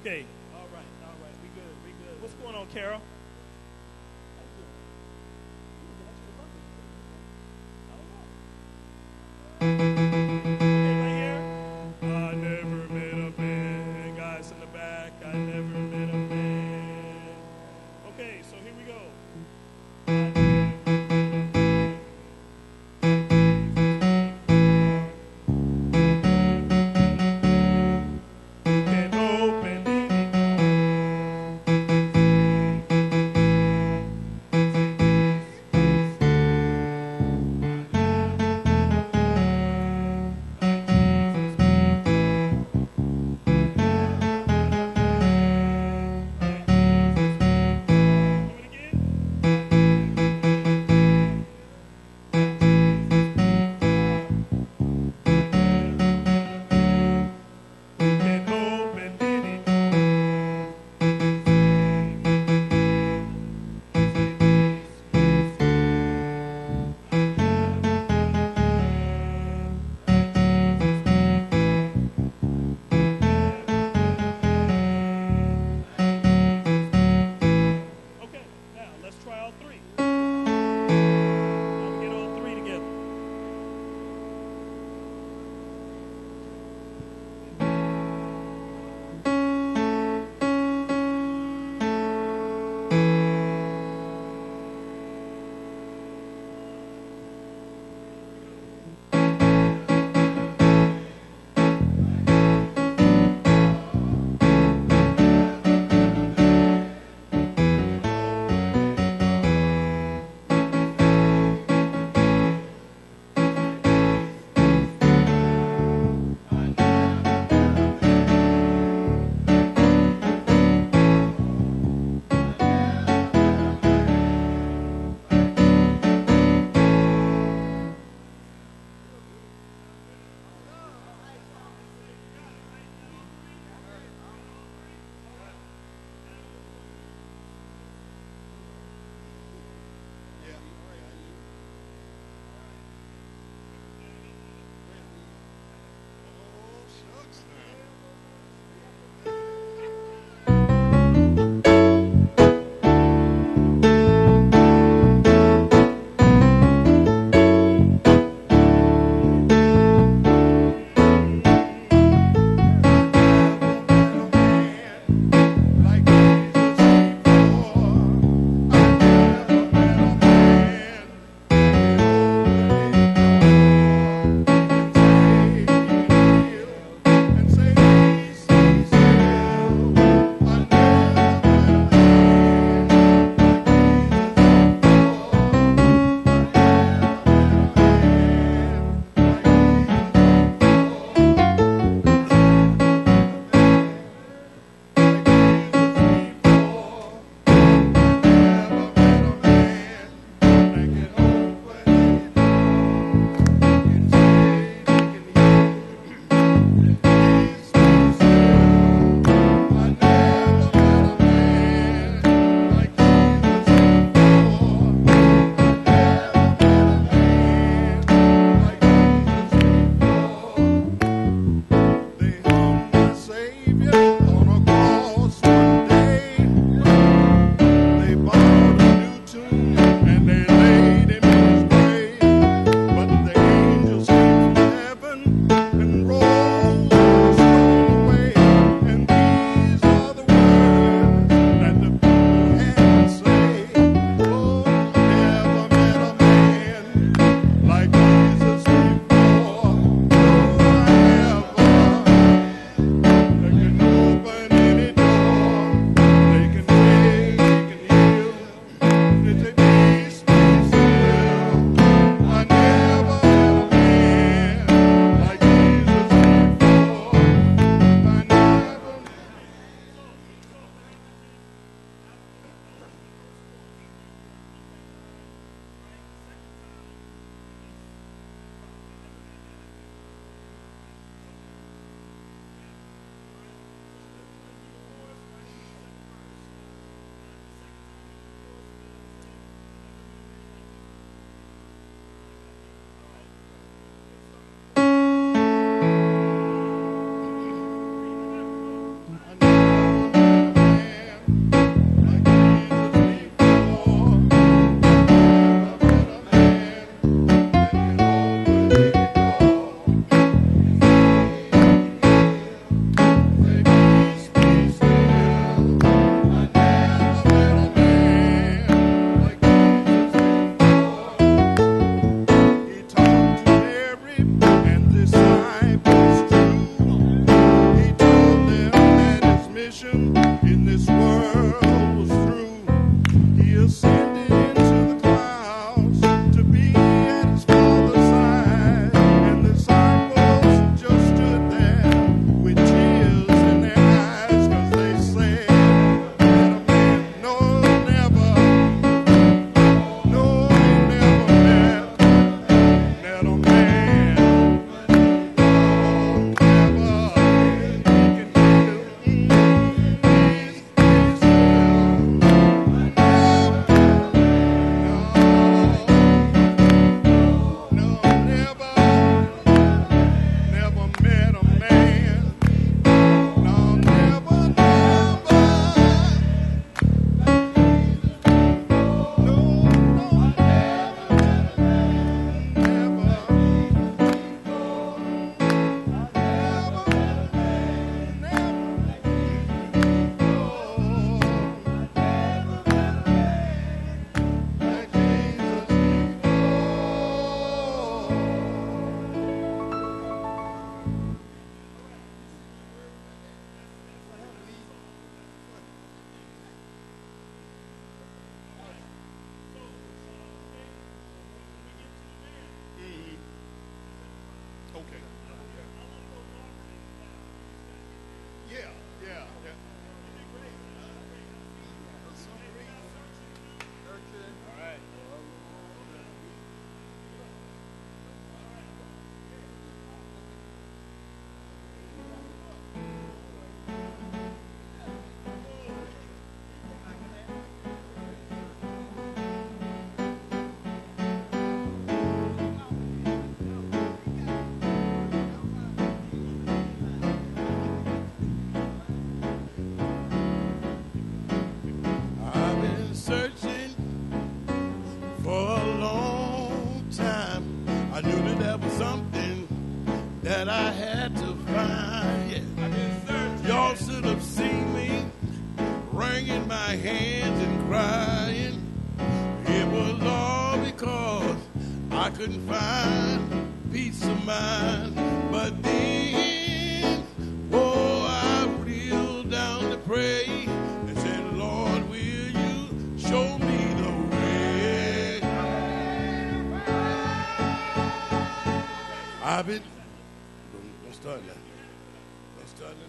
Okay. All right. All right. We good. We good. What's going on, Carol? Okay, right here. I never met a man. Guys in the back. I never met a man. Okay, so here we go. Can't open any Do it again. Can't open any Okay, now let's try all three. Now get all three together. something that I had to find. Yeah. Y'all should have seen me wringing my hands and crying. It was all because I couldn't find peace of mind. But then, oh, I reeled down to pray and said, Lord, will you show me the way? I've been, don't start now. Don't start now.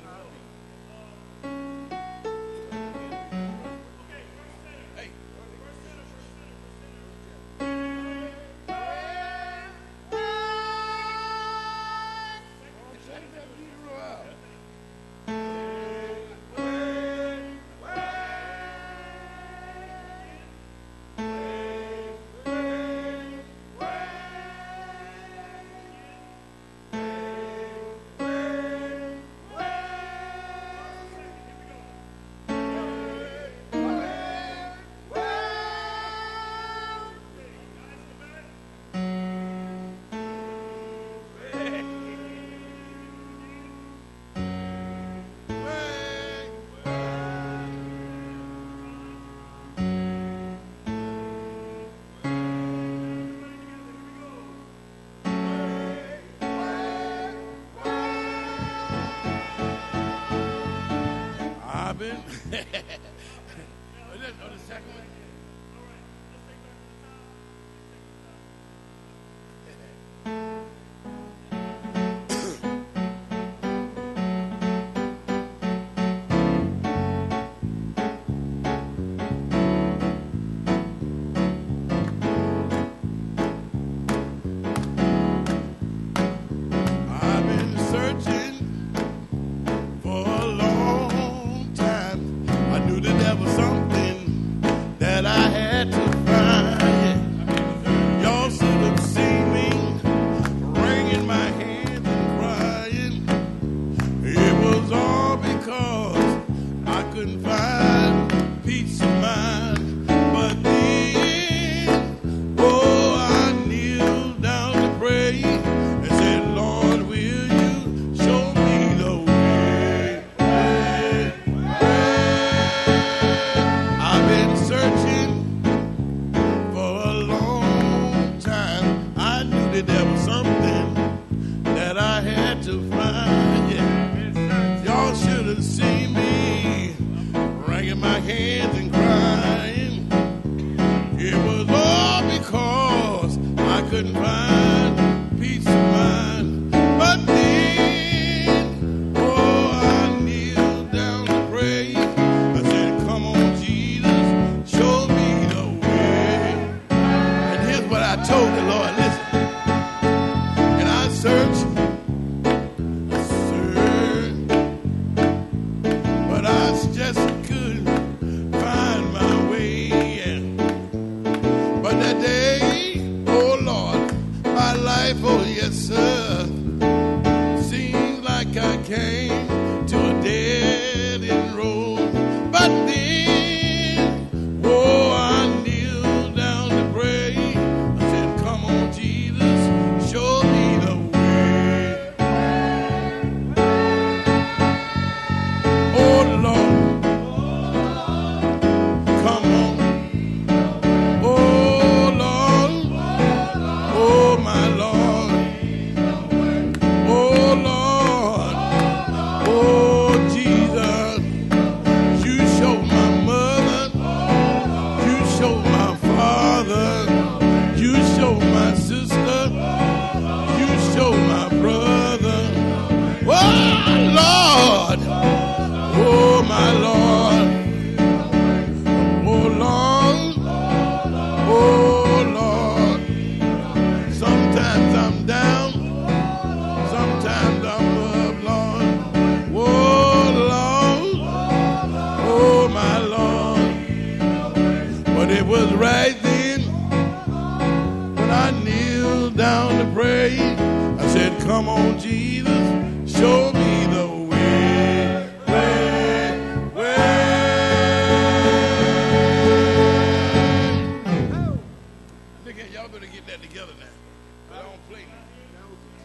Y'all better get that together now. I don't play now.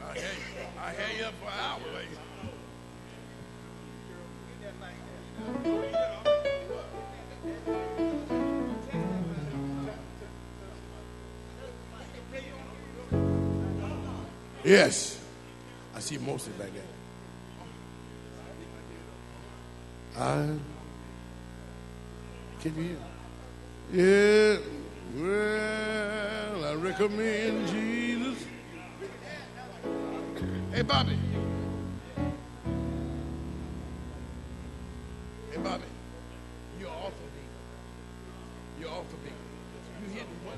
I hear you up for an hour, lady. Yes. I see mostly back there. Can you hear? Yeah. Well, I recommend Jesus. Hey, Bobby. Hey, Bobby. You're off of me. You're off of me. You hit one.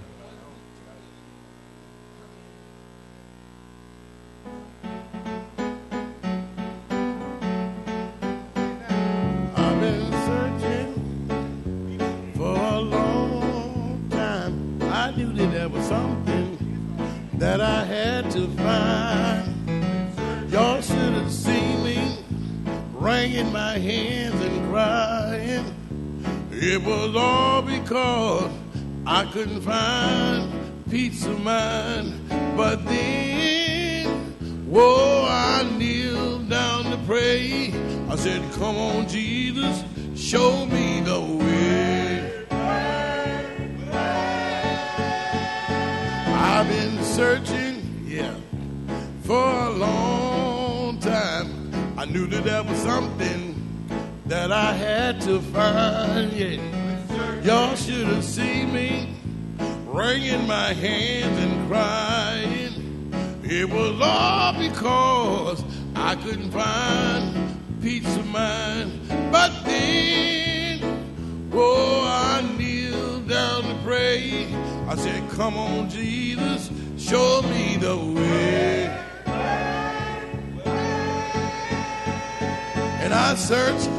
I've been searching for a long time. I knew that there was something that I had to find. Y'all should have seen me wringing my hands and crying. It was all because I couldn't find peace of mind. But then, whoa, I kneeled down to pray. I said, come on, Jesus, show me the way. I've been searching, for a long time. I knew that there was something that I had to find, Y'all should have seen me wringing my hands and crying. It was all because I couldn't find peace of mind. But then, oh, I kneeled down to pray. I said, come on, Jesus, show me the way. And I searched,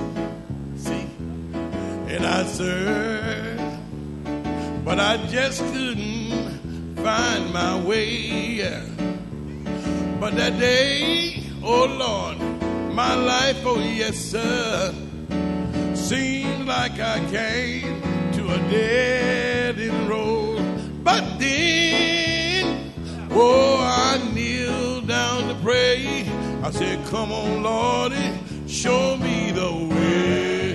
and I searched, but I just couldn't find my way. But that day, oh Lord, my life, oh yes sir, seemed like I came to a dead end road. But then, oh, I kneeled down to pray. I said, come on, Lordy, show me the way.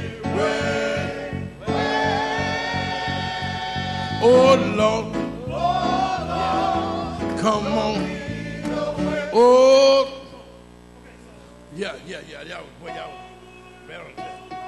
Oh, Lord, come on. Oh, yeah, y'all better than that.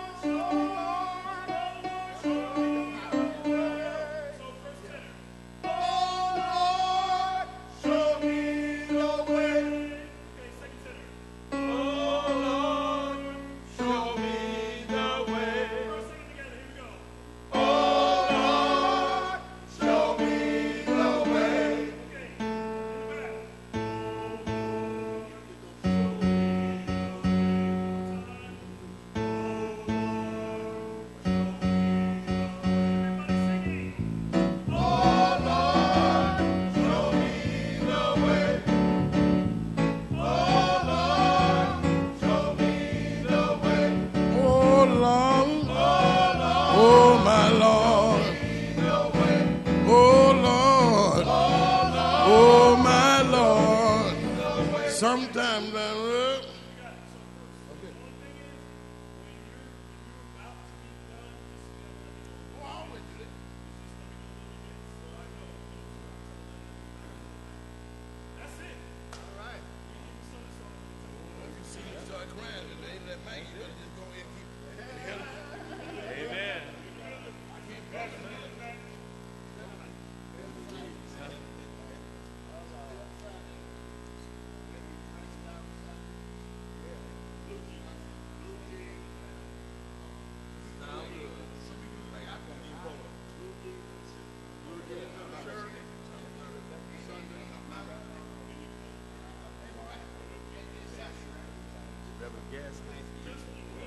Sometimes I love. That's it. All right. If you see you start crying and they ain't that man, you better just go ahead and keep. Amen. Gas.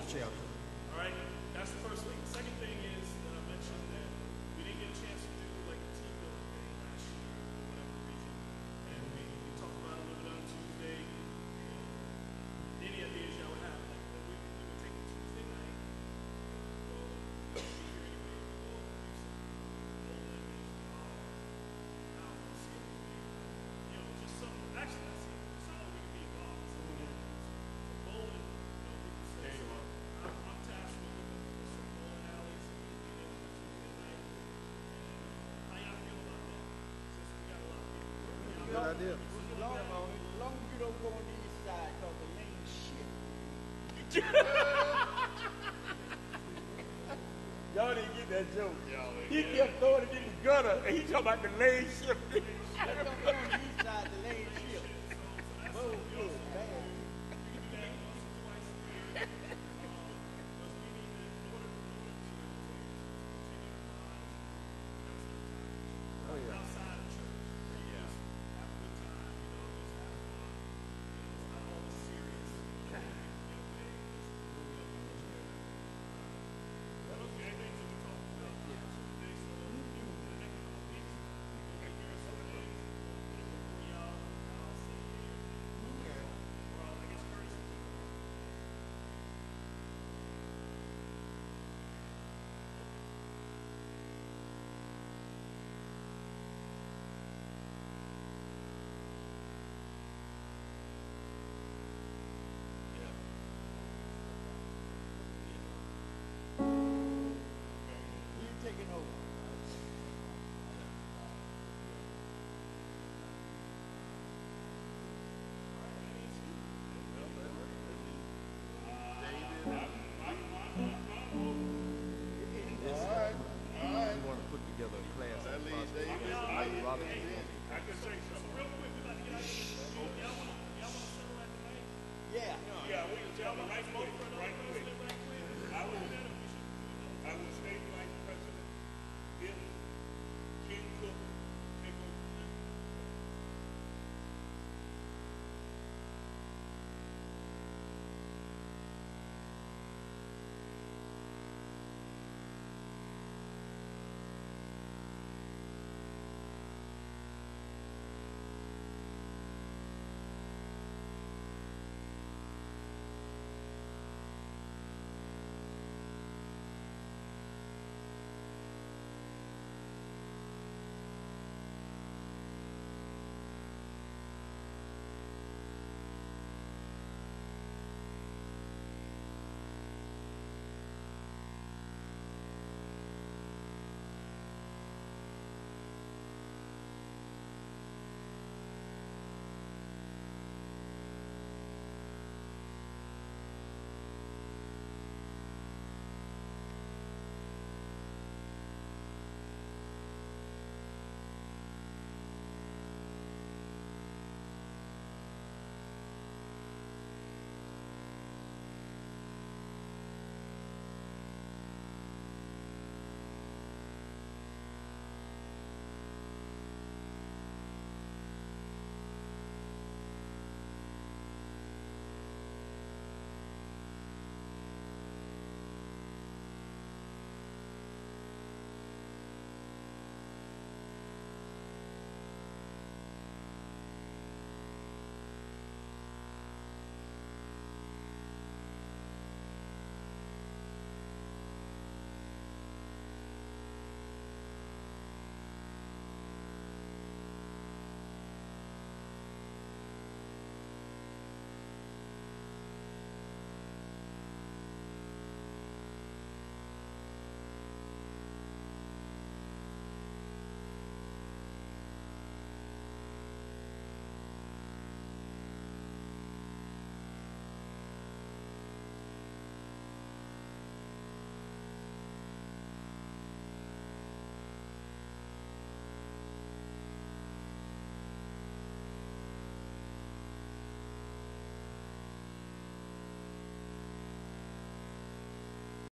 homeless shelter. All right, that's the first thing. The second thing is that I mentioned that we didn't get a chance to do like a team building thing last year for whatever reason, and we talked about it a little bit on Tuesday. You know, any ideas y'all would have? Like that we would take a Tuesday night, go be here anyway, go do some bowling, out, skip, you know, just something. Actually, that's it. Something we can be involved. Something we can do. So bowling, you know, we can say. I'm tasked with looking for some bowling alleys and being able to Tuesday night. And how y'all feel about that? Since we got a lot of people working. Good idea. As long as you don't go on the east side, because the lane shit. Y'all didn't get that joke. He kept throwing it in the gutter, and he talking about the lane shift. Don't go on the east side, the lane shift. Oh, good, bad. Oh, yeah. Outside of church. Yeah. Have a good time, you know, just have fun. You know, it's not all this serious. You know, those are things that we talked about. Today, so in the next couple of weeks, we can hear some of things for y'all. I'll see you. Or I guess Curtis is doing it. You taking over. We want to put together a class on Pastor Robert. I can say so. Real quick, we about to get out of here. Y'all want to settle that tonight? Yeah. Yeah, we can tell the right vote for